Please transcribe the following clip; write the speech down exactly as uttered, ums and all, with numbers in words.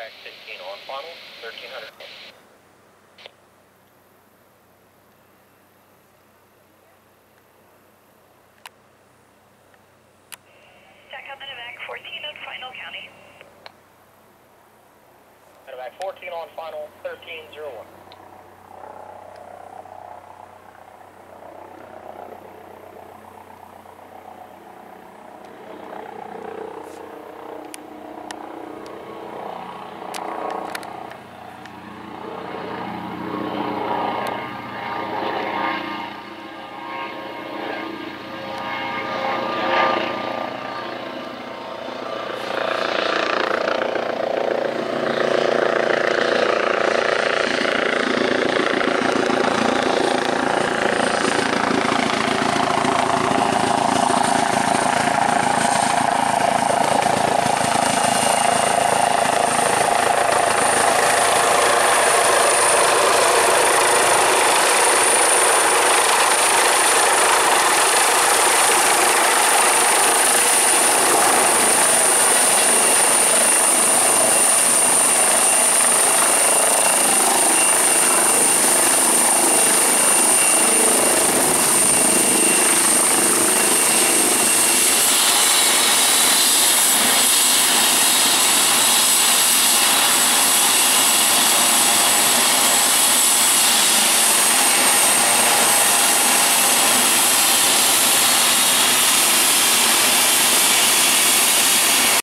Medevac fifteen on final, thirteen hundred. TACOM Medevac fourteen on final, county. Medevac fourteen on final, thirteen zero one.